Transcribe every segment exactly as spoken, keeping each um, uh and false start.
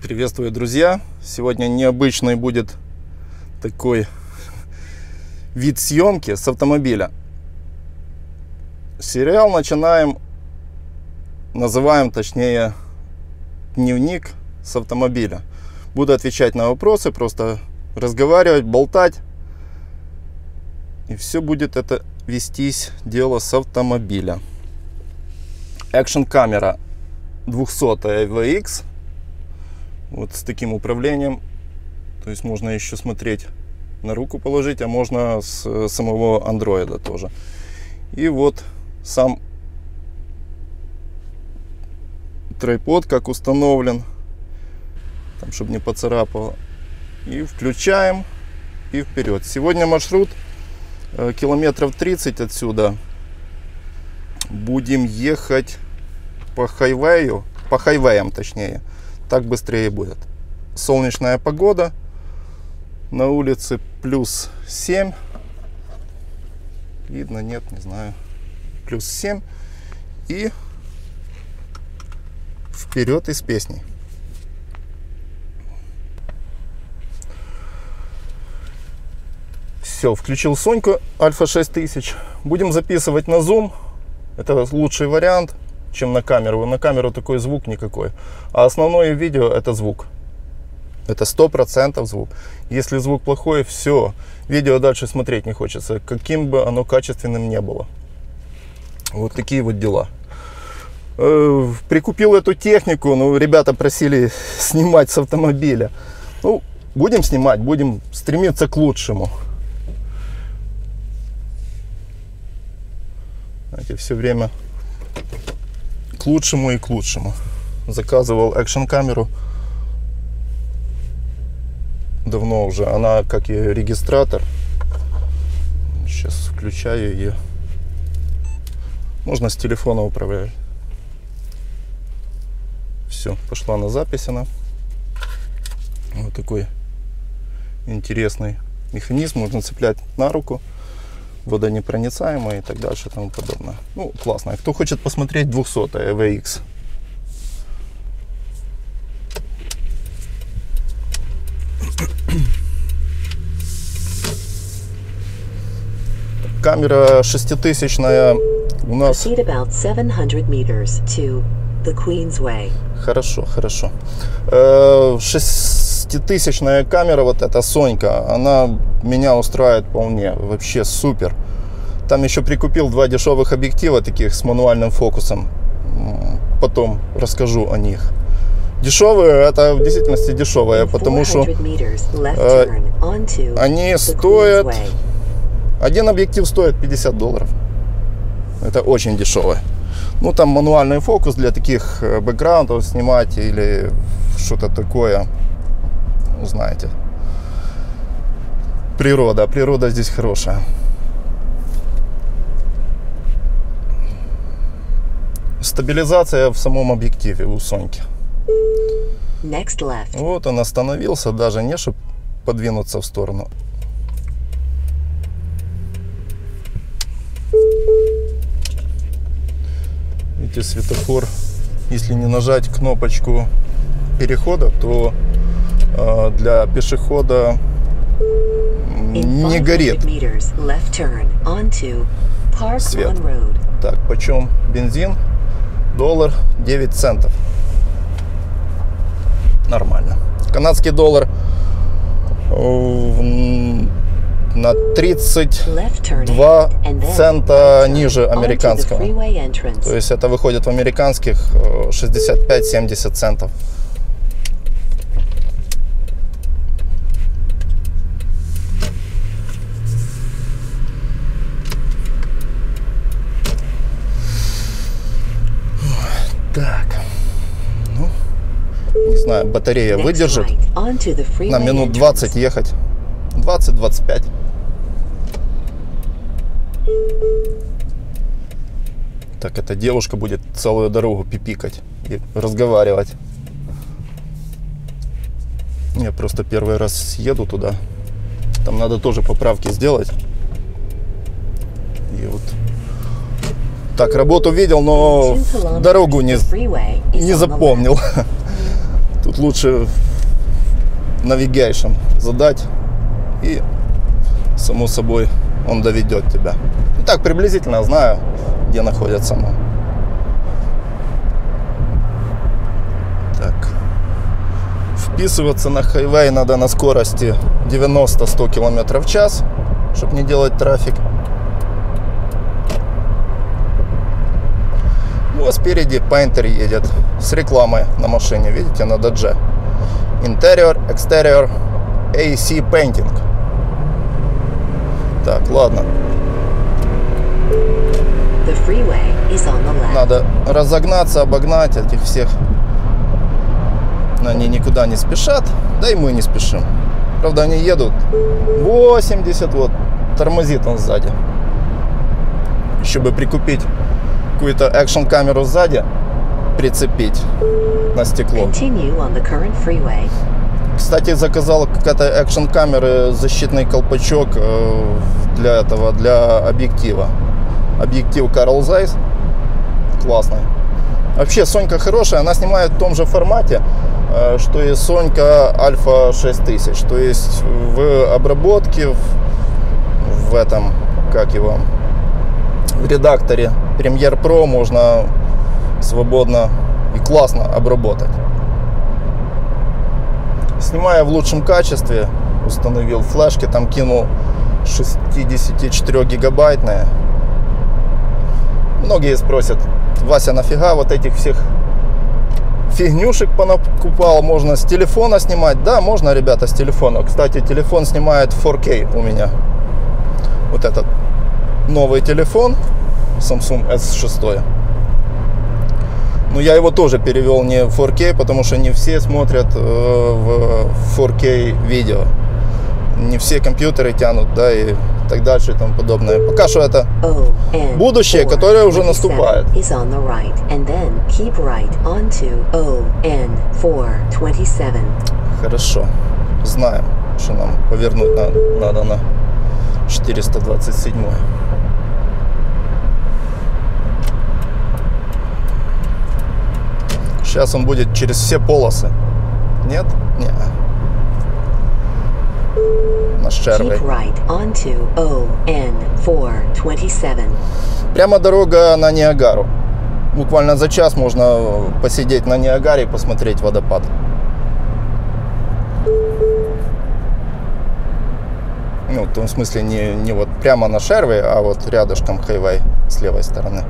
Приветствую, друзья! Сегодня необычный будет такой вид съемки с автомобиля. Сериал начинаем, называем точнее дневник с автомобиля. Буду отвечать на вопросы, просто разговаривать, болтать. И все будет это вестись дело с автомобиля. Экшн камера двухсотая ви икс. Вот с таким управлением. То есть можно еще смотреть, на руку положить, а можно с самого андроида тоже. И вот сам трайпод как установлен, там, чтобы не поцарапало. И включаем, и вперед. Сегодня маршрут э, километров тридцать отсюда. Будем ехать по хайвею, по хайвеям точнее. Так быстрее будет. Солнечная погода. На улице плюс семь. Видно, нет, не знаю. Плюс семь. И вперед из песней. Все, включил Соньку Альфа шесть тысяч. Будем записывать на зум. Это лучший вариант, чем на камеру. На камеру такой звук никакой. А основное видео — это звук. Это сто процентов звук. Если звук плохой, все. Видео дальше смотреть не хочется, каким бы оно качественным не было. Вот такие вот дела. Прикупил эту технику, ну, ребята просили снимать с автомобиля. Ну, будем снимать, будем стремиться к лучшему. Знаете, все время к лучшему и к лучшему. Заказывал экшн камеру давно уже. Она как и регистратор. Сейчас включаю ее. Можно с телефона управлять. Все, пошла на запись она. Вот такой интересный механизм. Можно цеплять на руку. Водонепроницаемая и так дальше и тому подобное. Ну, классно. Кто хочет посмотреть двухсотая ви икс. Камера шеститысячная у нас. Хорошо, хорошо. Шеститысячная камера, вот эта Сонька, она меня устраивает вполне, вообще супер. Там еще прикупил два дешевых объектива таких с мануальным фокусом. Потом расскажу о них. Дешевые, это в действительности дешевые, потому что э, они стоят, один объектив стоит пятьдесят долларов. Это очень дешевое. Ну, там мануальный фокус для таких бэкграундов снимать или что-то такое. Знаете, природа, природа здесь хорошая. Стабилизация в самом объективе у Соньки. Вот он остановился, даже не чтобы подвинуться в сторону. Видите, светофор, если не нажать кнопочку перехода, то э, для пешехода не горит свет. Так, почем бензин? Доллар девять центов. Нормально. Канадский доллар на тридцать два цента ниже американского. То есть это выходит в американских шестьдесят пять — семьдесят центов. Так, ну, не знаю, батарея выдержит на минут двадцать ехать, двадцать — двадцать пять. Так, эта девушка будет целую дорогу пипикать и разговаривать. Я просто первый раз еду туда, там надо тоже поправки сделать. И вот Так, работу видел, но дорогу не, не запомнил. Тут лучше navigation задать, и само собой он доведет тебя. Ну, так приблизительно знаю, где находится оно. Так. Вписываться на хайвей надо на скорости девяносто-сто километров в час, чтобы не делать трафик. Вот спереди Painter едет с рекламой на машине, видите, на Dodge. Interior, Exterior, эй си Painting. Так, ладно. The freeway is on the left. Надо разогнаться, обогнать этих всех. Но они никуда не спешат, да и мы не спешим. Правда, они едут восемьдесят, вот, тормозит он сзади. Еще бы прикупить какую-то экшн-камеру сзади, прицепить на стекло. Continue on the current freeway. Кстати, заказал какая-то экшн-камеры, защитный колпачок э, для этого, для объектива. Объектив Carl Zeiss. Классный. Вообще, Сонька хорошая, она снимает в том же формате, э, что и Сонька Альфа шесть тысяч. То есть в обработке, в, в этом, как его, в редакторе Premiere Pro можно свободно и классно обработать. Снимая в лучшем качестве, установил флешки, там кинул шестидесятичетырёхгигабайтные. Многие спросят: Вася, нафига вот этих всех фигнюшек понакупал? Можно с телефона снимать? Да, можно, ребята, с телефона. Кстати, телефон снимает фор кей у меня. Вот этот новый телефон Samsung эс шесть. Но я его тоже перевел не в фор кей, потому что не все смотрят э, в фор кей видео. Не все компьютеры тянут, да, и так дальше и тому подобное. Пока что это будущее, которое уже наступает. Хорошо. Знаем, что нам повернуть надо, надо на четыреста двадцать семь. Сейчас он будет через все полосы. Нет? Нет. На Шервей. Прямо дорога на Ниагару. Буквально за час можно посидеть на Ниагаре и посмотреть водопад. Ну, в том смысле не, не вот прямо на Шервей, а вот рядышком хайвей с левой стороны.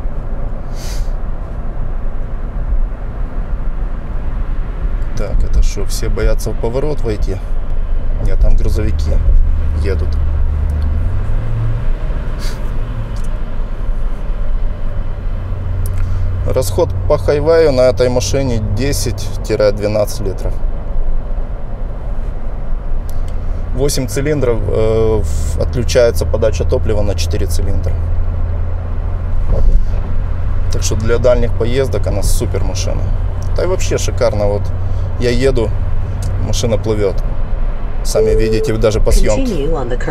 Так, это что, все боятся в поворот войти? Нет, там грузовики едут. Расход по хайвею на этой машине десять-двенадцать литров. восемь цилиндров, э, отключается подача топлива на четыре цилиндра. Так что для дальних поездок она супер машина. Да и вообще шикарно. Вот я еду, машина плывет. Сами видите, даже по съемке.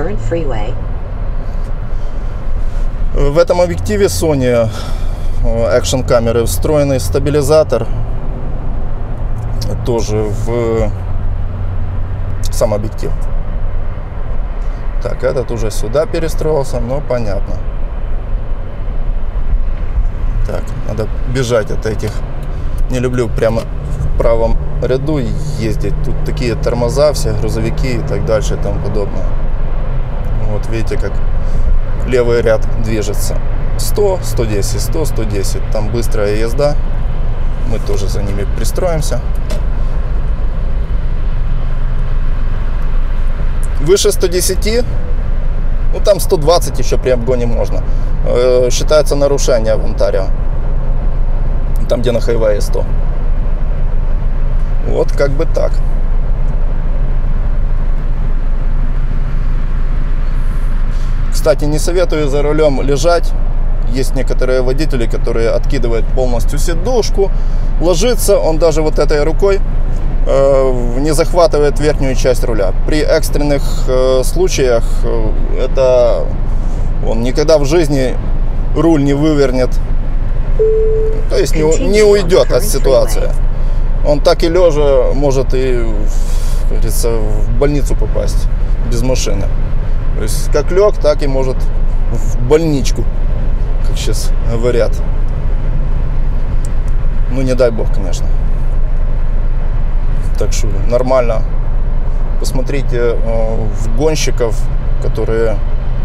В этом объективе Sony экшн камеры встроенный стабилизатор. Тоже в сам объектив. Так, этот уже сюда перестроился, но понятно. Так, надо бежать от этих. Не люблю прямо в правом ряду ездить. Тут такие тормоза, все грузовики и так дальше и тому подобное. Вот видите, как левый ряд движется. сто, сто десять, сто, сто десять. Там быстрая езда. Мы тоже за ними пристроимся. Выше сто десять, ну там сто двадцать еще при обгоне можно. Э, считается нарушение в Онтарио. Там, где на хайвее сто. Вот как бы так. Кстати, не советую за рулем лежать. Есть некоторые водители, которые откидывают полностью сидушку. Ложится он даже вот этой рукой, э, не захватывает верхнюю часть руля. При экстренных э, случаях э, это он никогда в жизни руль не вывернет. То есть не, не уйдет от ситуации. Он так и лежа может и, как говорится, в больницу попасть без машины. То есть как лег, так и может в больничку, как сейчас говорят. Ну не дай бог, конечно. Так что нормально. Посмотрите в гонщиков, которые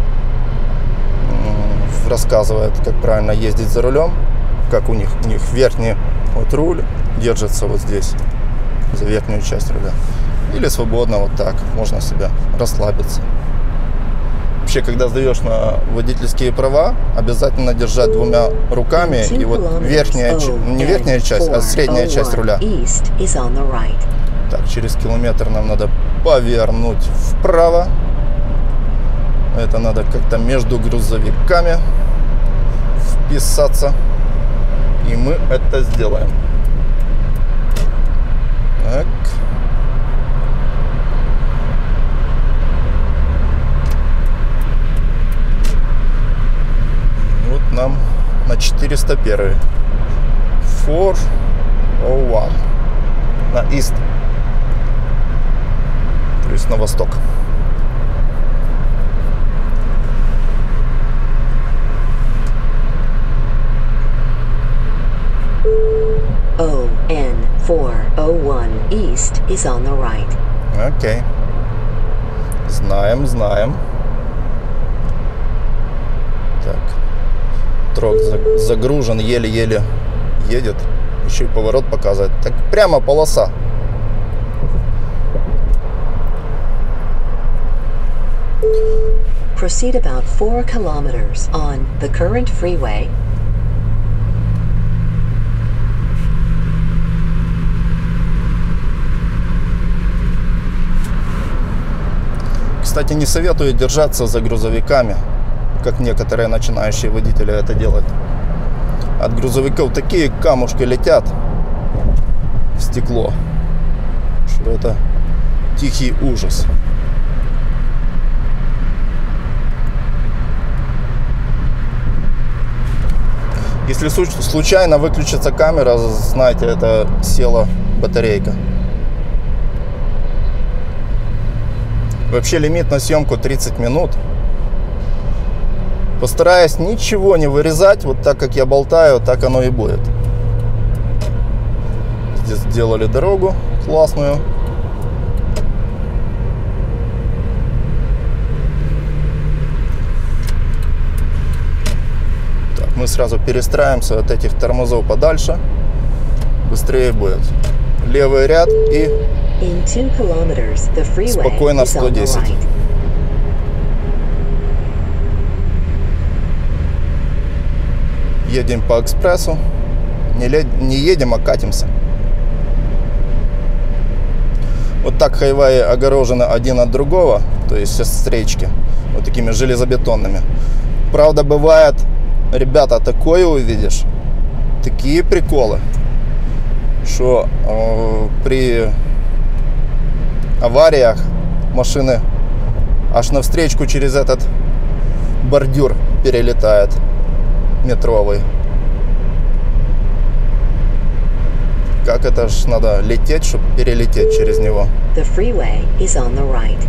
рассказывают, как правильно ездить за рулем, как у них, у них верхний вот руль держится вот здесь, за верхнюю часть руля. Или свободно вот так, можно себя расслабиться. Вообще, когда сдаешь на водительские права, обязательно держать двумя руками, и вот верхняя, не верхняя часть, а средняя часть руля. Так, через километр нам надо повернуть вправо. Это надо как-то между грузовиками вписаться. И мы это сделаем. Так. Вот нам на четыреста один. четыреста один. На East. То есть на восток. O N four oh one East is on the right. Окей. Знаем, знаем. Так. Трок загружен, еле-еле едет. Еще и поворот показывает. Так прямо полоса. Proceed about four kilometers on the current freeway. Кстати, не советую держаться за грузовиками, как некоторые начинающие водители это делают. От грузовиков такие камушки летят в стекло, что это тихий ужас. Если случайно выключится камера, знаете, это села батарейка. Вообще лимит на съемку тридцать минут. Постараюсь ничего не вырезать, вот так как я болтаю, так оно и будет. Здесь сделали дорогу классную. Так, мы сразу перестраиваемся от этих тормозов подальше. Быстрее будет. Левый ряд и спокойно сто десять. Едем по экспрессу. Не, не едем, а катимся. Вот так хайваи огорожены один от другого. То есть встречки. Вот такими железобетонными. Правда, бывает, ребята, такое увидишь. Такие приколы. Что э, при авариях машины аж навстречку через этот бордюр перелетает метровый. Как это ж надо лететь, чтобы перелететь через него. The freeway is on the right.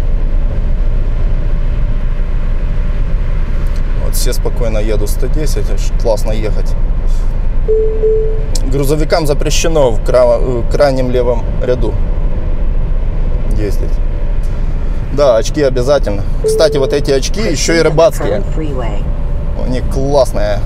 Вот все спокойно едут сто десять, аж классно ехать. Грузовикам запрещено в крайнем левом ряду ездить. Да, очки обязательно. Кстати, вот эти очки еще и рыбацкие. Они классные.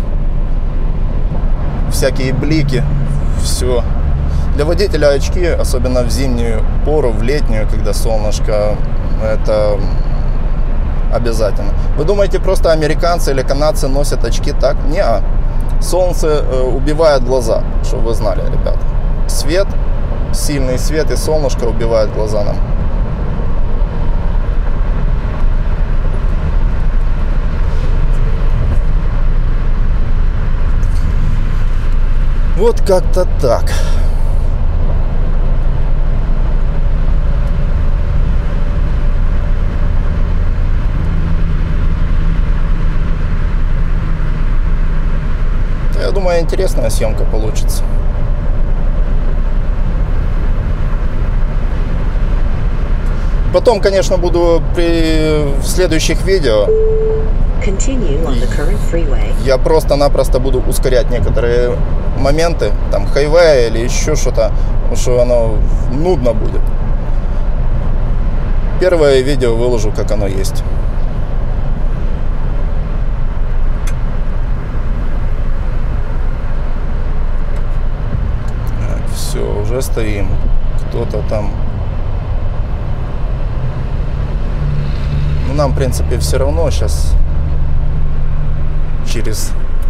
Всякие блики. Все. Для водителя очки, особенно в зимнюю пору, в летнюю, когда солнышко, это обязательно. Вы думаете, просто американцы или канадцы носят очки так? Не-а. Солнце убивает глаза, чтобы вы знали, ребята. Свет, сильный свет и солнышко убивает глаза нам. Вот как-то так. Я думаю, интересная съемка получится. Потом, конечно, буду при в следующих видео Continue on the current freeway. я просто-напросто буду ускорять некоторые моменты, там хайвей или еще что-то, потому что оно нудно будет. Первое видео выложу, как оно есть. Так, все, уже стоим. Кто-то там. Ну, нам, в принципе, все равно сейчас через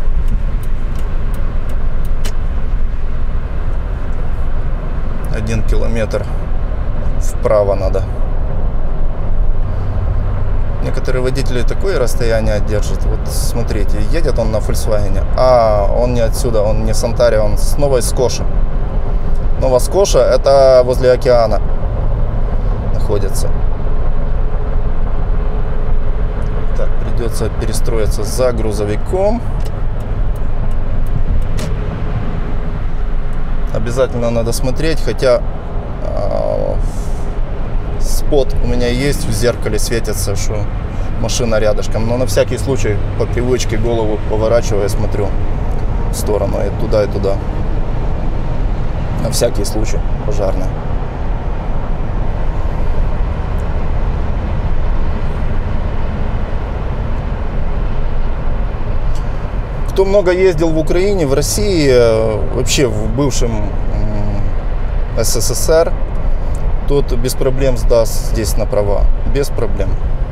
один километр вправо надо. Некоторые водители такое расстояние держат. Вот смотрите, едет он на Volkswagen, а он не отсюда, он не с Онтарио, он с Новой Скоши. Нова Скоша — это возле океана находится. Так, придется перестроиться за грузовиком. Обязательно надо смотреть, хотя э, спот у меня есть, в зеркале светится, что машина рядышком. Но на всякий случай по привычке голову поворачиваю, смотрю в сторону и туда, и туда. На всякий случай пожарный. Кто много ездил в Украине, в России, вообще в бывшем СССР, тот без проблем сдаст здесь на права. Без проблем.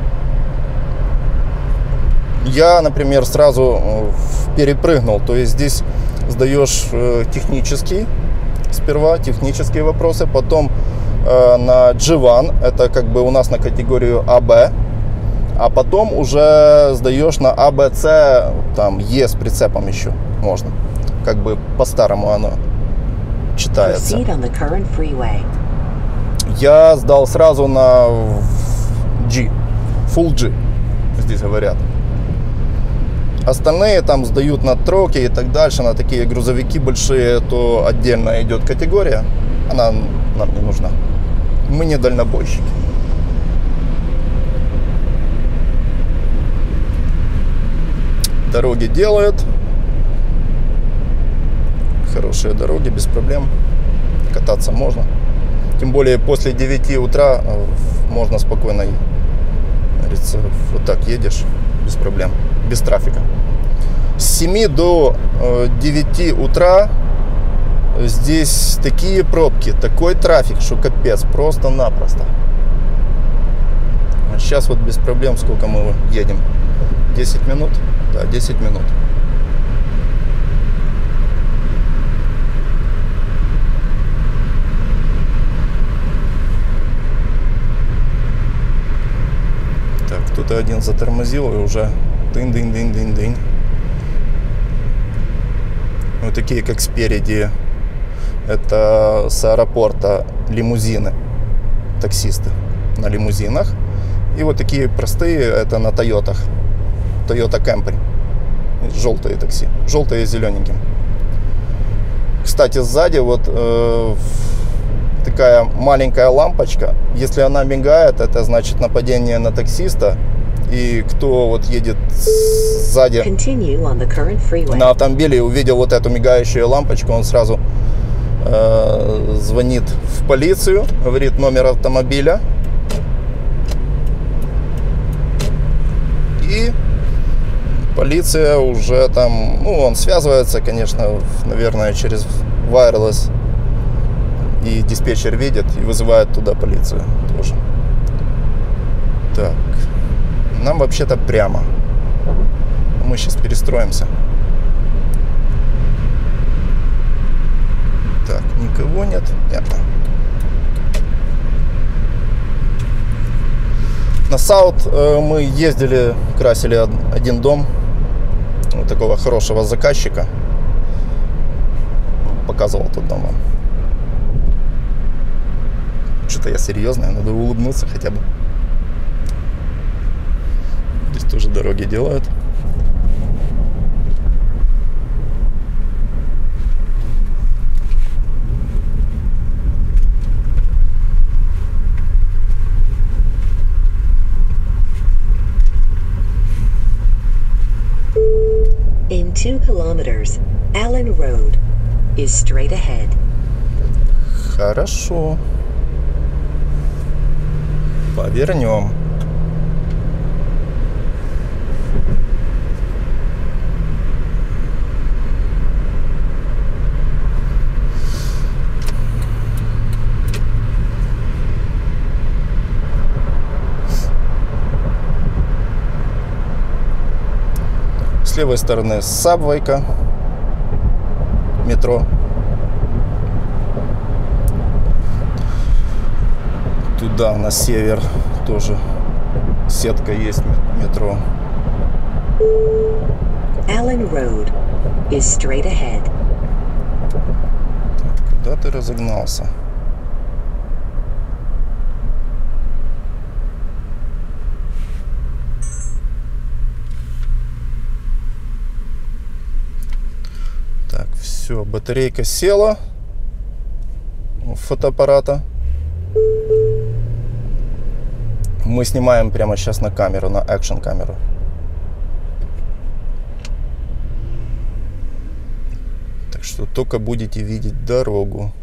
Я, например, сразу перепрыгнул. То есть здесь сдаешь технический, сперва технические вопросы, потом на джи один, это как бы у нас на категорию А Б. А потом уже сдаешь на А, Б, С, там Е с прицепом еще можно. Как бы по-старому оно читается. Я сдал сразу на G, Full G, здесь говорят. Остальные там сдают на троки и так дальше, на такие грузовики большие, то отдельно идет категория. Она нам не нужна. Мы не дальнобойщики. Дороги делают. Хорошие дороги, без проблем. Кататься можно. Тем более после девяти утра можно спокойно, говорится, вот так едешь, без проблем, без трафика. С семи до девяти утра здесь такие пробки, такой трафик, что капец, просто-напросто. А сейчас вот без проблем, сколько мы едем? десять минут? Да, десять минут. Так, кто-то один затормозил и уже дынь-дынь-дынь-дынь-дынь. Вот такие, как спереди, это с аэропорта лимузины, таксисты на лимузинах. И вот такие простые, это на Тойотах. Toyota Camry. Желтые такси. Желтые и зелененькие. Кстати, сзади вот э, такая маленькая лампочка. Если она мигает, это значит нападение на таксиста. И кто вот едет сзади на автомобиле и увидел вот эту мигающую лампочку, он сразу э, звонит в полицию, говорит номер автомобиля. И полиция уже там, ну, он связывается, конечно, наверное, через wireless. И диспетчер видит и вызывает туда полицию тоже. Так. Нам вообще-то прямо. Мы сейчас перестроимся. Так, никого нет. Нет. На Саут э, мы ездили, красили один дом. Вот такого хорошего заказчика. Показывал тот дом вам. Что-то я серьезный, надо улыбнуться хотя бы. Здесь тоже дороги делают. kilometers. Allen Road is straight ahead. Хорошо. Повернем. С левой стороны сабвейка, метро. Туда, на север, тоже сетка есть метро. Allen Road is straight ahead. Так, куда ты разогнался? Так, все, батарейка села фотоаппарата. Мы снимаем прямо сейчас на камеру, на экшн камеру. Так что только будете видеть дорогу.